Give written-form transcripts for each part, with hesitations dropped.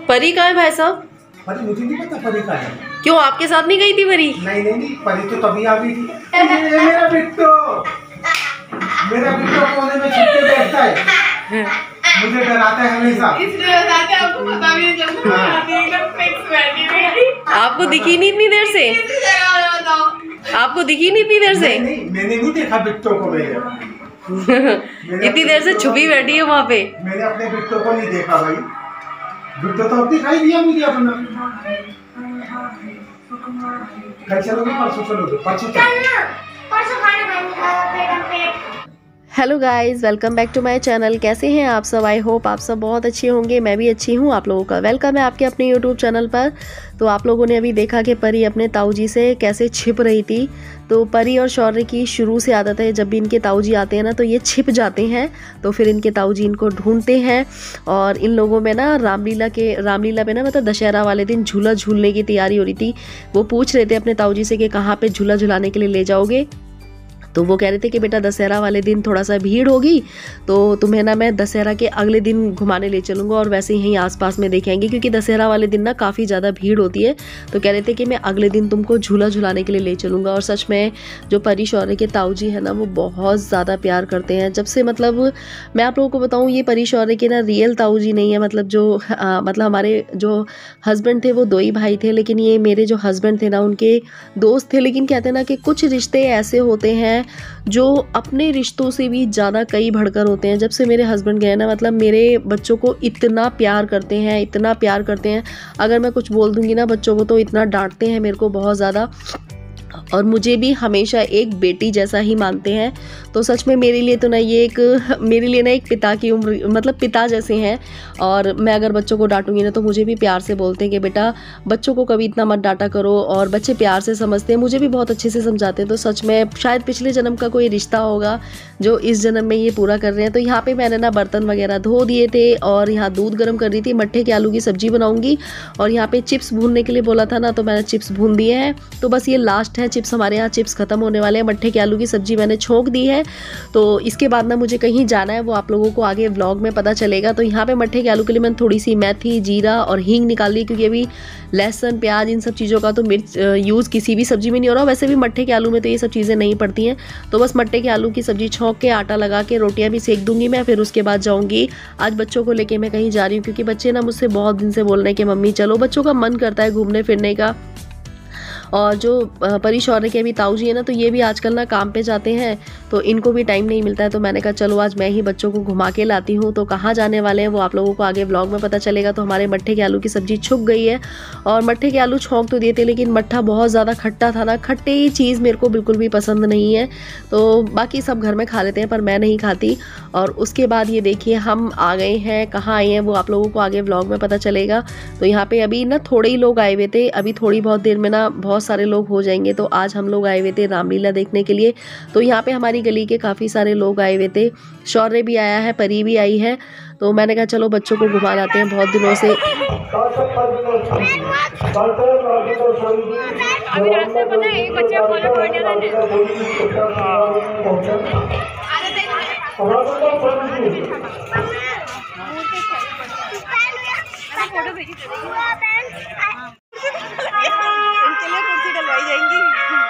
परी कहाँ है भाई साहब? परी मुझे नहीं पता परी कहाँ है। क्यों, आपके साथ नहीं गई थी परी? नहीं, परी तो तभी आ गई थी। मेरा बिट्टू कोने में छुप के बैठता है, मुझे डराता है हमेशा। इसलिए आपको पता भी नहीं चलता। आपको दिखी नहीं इतनी देर से? आपको दिखी नहीं इतनी देर से? नहीं, मैंने नहीं देखा बिट्टू को। इतनी देर से छुपी बैठी है वहाँ पे। मैंने अपने बिट्टू को नहीं देखा भाई। बिट्टू तो दिखाई दिया मुझे अपना। कल चलोगे? परसों चलोगे? परसों hello guys, welcome back to my channel. कैसे हैं आप सब? आई होप आप सब बहुत अच्छे होंगे। मैं भी अच्छी हूँ। आप लोगों का वेलकम है आपके अपने यूट्यूब चैनल पर। तो आप लोगों ने अभी देखा कि परी अपने ताऊजी से कैसे छिप रही थी। तो परी और शौर्य की शुरू से आदत है, जब भी इनके ताऊजी आते हैं ना तो ये छिप जाते हैं। तो फिर इनके ताऊजी इनको ढूंढते हैं। और इन लोगों में ना रामलीला पे ना मतलब दशहरा वाले दिन झूला झूलने की तैयारी हो रही थी। वो पूछ रहे थे अपने ताऊजी से कि कहाँ पे झूला झुलाने के लिए ले जाओगे। तो वो कह रहे थे कि बेटा दशहरा वाले दिन थोड़ा सा भीड़ होगी, तो तुम्हें ना मैं दशहरा के अगले दिन घुमाने ले चलूँगा और वैसे ही आसपास में देखेंगे, क्योंकि दशहरा वाले दिन ना काफ़ी ज़्यादा भीड़ होती है। तो कह रहे थे कि मैं अगले दिन तुमको झूला झुलाने के लिए ले चलूँगा। और सच में जो परी शौर्य के ताऊजी है ना, वो बहुत ज़्यादा प्यार करते हैं। जब से मतलब मैं आप लोगों को बताऊँ, ये परी शौर्य के ना रियल ताऊजी नहीं है। मतलब जो मतलब हमारे जो हस्बैंड थे वो 2 ही भाई थे, लेकिन ये मेरे जो हस्बैंड थे ना उनके दोस्त थे। लेकिन कहते हैं ना कि कुछ रिश्ते ऐसे होते हैं जो अपने रिश्तों से भी ज़्यादा कई बढ़कर होते हैं। जब से मेरे हस्बैंड गए ना, मतलब मेरे बच्चों को इतना प्यार करते हैं, इतना प्यार करते हैं। अगर मैं कुछ बोल दूंगी ना बच्चों को तो इतना डांटते हैं मेरे को बहुत ज़्यादा। और मुझे भी हमेशा एक बेटी जैसा ही मानते हैं। तो सच में मेरे लिए तो ना ये एक पिता की उम्र, मतलब पिता जैसे हैं। और मैं अगर बच्चों को डांटूंगी ना तो मुझे भी प्यार से बोलते हैं कि बेटा बच्चों को कभी इतना मत डांटा करो। और बच्चे प्यार से समझते हैं, मुझे भी बहुत अच्छे से समझाते हैं। तो सच में शायद पिछले जन्म का कोई रिश्ता होगा जो इस जन्म में ये पूरा कर रहे हैं। तो यहाँ पे मैंने ना बर्तन वगैरह धो दिए थे और यहाँ दूध गर्म कर रही थी। मट्ठे के आलू की सब्जी बनाऊंगी और यहाँ पे चिप्स भूनने के लिए बोला था ना, तो मैंने चिप्स भून दिए हैं। तो बस ये लास्ट है चिप्स, हमारे यहाँ चिप्स खत्म होने वाले हैं। मट्ठे के आलू की सब्जी मैंने छोंक दी है। तो इसके बाद ना मुझे कहीं जाना है, वो आप लोगों को आगे व्लॉग में पता चलेगा। तो यहाँ पे मट्ठे के आलू के लिए मैंने थोड़ी सी मेथी, जीरा और हींग निकाल ली, क्योंकि अभी लहसुन, प्याज इन सब चीज़ों का तो मिर्च यूज़ किसी भी सब्जी में नहीं हो रहा। वैसे भी मट्ठे के आलू में तो ये सब चीज़ें नहीं पड़ती हैं। तो बस मट्ठे के आलू की सब्जी छोंक के आटा लगा के रोटियाँ भी सेक दूंगी मैं। फिर उसके बाद जाऊँगी, आज बच्चों को लेके मैं कहीं जा रही हूँ, क्योंकि बच्चे ना मुझसे बहुत दिन से बोल रहे हैं कि मम्मी चलो। बच्चों का मन करता है घूमने फिरने का। और जो परी शौर्य के अभी ताऊजी है ना, तो ये भी आजकल ना काम पे जाते हैं, तो इनको भी टाइम नहीं मिलता है। तो मैंने कहा चलो आज मैं ही बच्चों को घुमा के लाती हूँ। तो कहाँ जाने वाले हैं वो आप लोगों को आगे व्लॉग में पता चलेगा। तो हमारे मट्ठे के आलू की सब्जी छुप गई है और मट्ठे के आलू छोंक तो दिए थे, लेकिन मट्ठा बहुत ज़्यादा खट्टा था ना। खट्टी चीज़ मेरे को बिल्कुल भी पसंद नहीं है। तो बाकी सब घर में खा लेते हैं पर मैं नहीं खाती। और उसके बाद ये देखिए हम आ गए हैं, कहाँ आए हैं वो आप लोगों को आगे व्लॉग में पता चलेगा। तो यहाँ पे अभी ना थोड़े ही लोग आए हुए थे, अभी थोड़ी बहुत देर में ना बहुत सारे लोग हो जाएंगे। तो आज हम लोग आए हुए थे रामलीला देखने के लिए। तो यहाँ पे हमारी गली के काफ़ी सारे लोग आए हुए थे। शौर्य भी आया है, परी भी आई है। तो मैंने कहा चलो बच्चों को घुमा लाते हैं, बहुत दिनों से। इनके लिए कुर्सी डलवाई जाएंगी।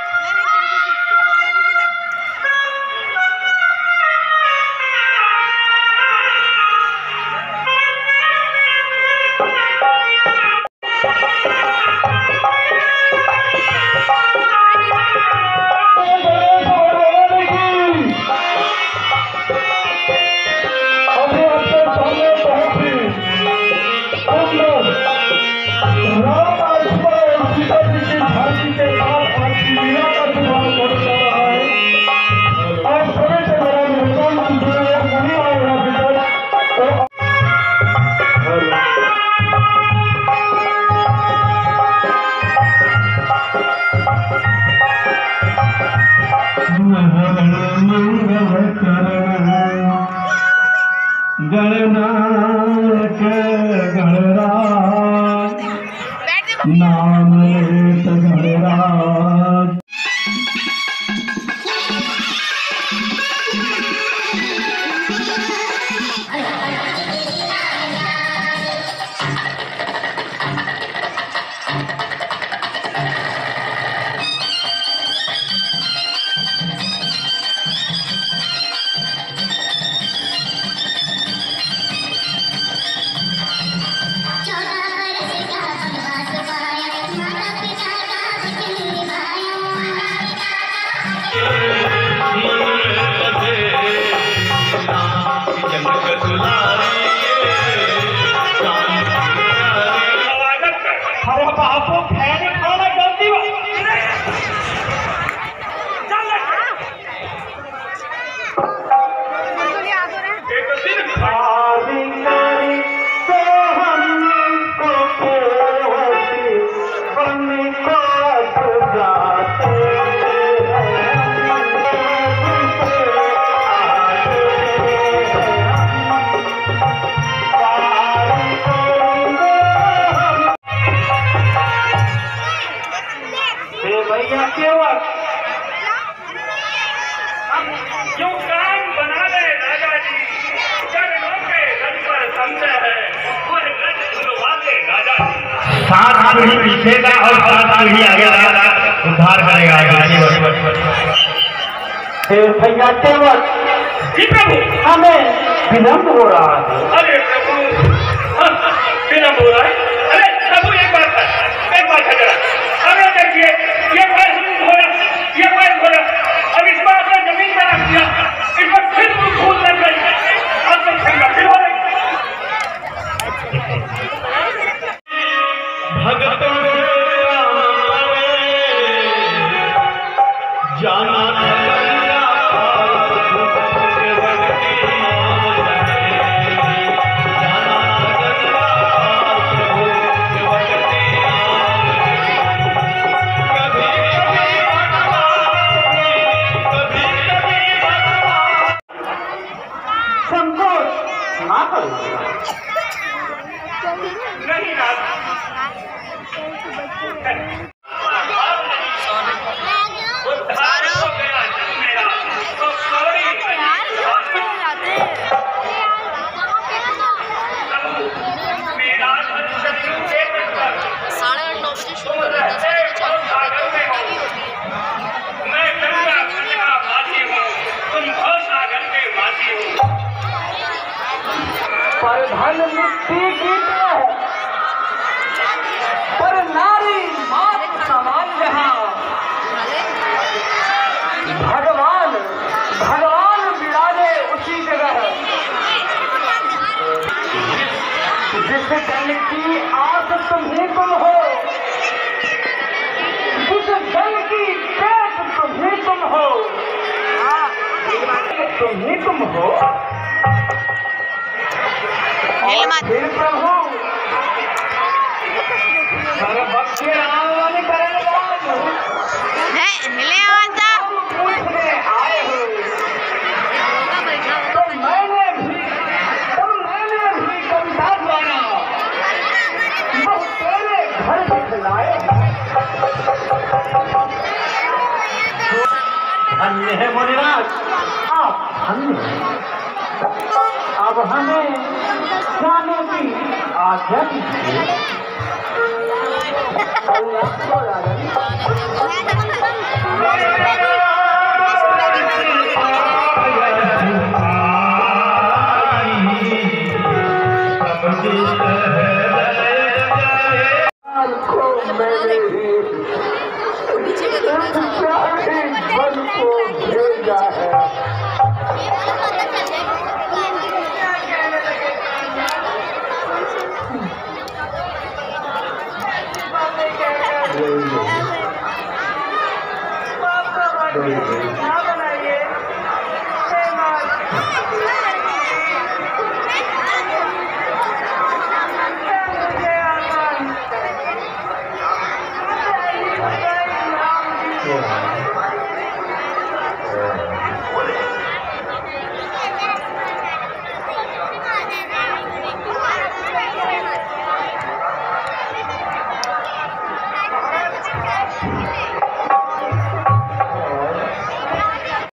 गणनायक गणराज नाम गणराज। भैया केवल जो काम बना ले राजा जी चरणों के रथ पर समझे है वह रथ खुलवा ले राजा जी। 7 पीढ़ी पीछे का और 7 पीढ़ी आगे का उद्धार करेगा भैया केवल जी प्रभु हमें विलम्ब हो रहा है। अरे प्रभु विलम्ब हो रहा है। अरे प्रभु एक बात है जरा अरे देखिए ये पैर घोड़ा अब इस बार अपना जमीन में रख दिया इस पर फिर फूल लग गई अब तक फिर हो रही भगतों जाना नहीं पर धन मिट्टी की पर नारी मात समान जहाँ भगवान विराजे उसी जगह जिस जन की आस तुम्ही तुम हो जिस जन की पेट तुम्ही तुम हो फिर प्रभु सारे बच्चे आने वाले पूछने आए हो तो मैंने भी कविता द्वारा वो तेरे घर दिखलाए। धन्य है मुनिराज आप धन्य। अब हमें जाने की आज्ञा दीजिए। Thank you.